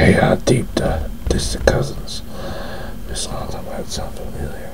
Hey, Deep, distant cousins. This song might sound familiar.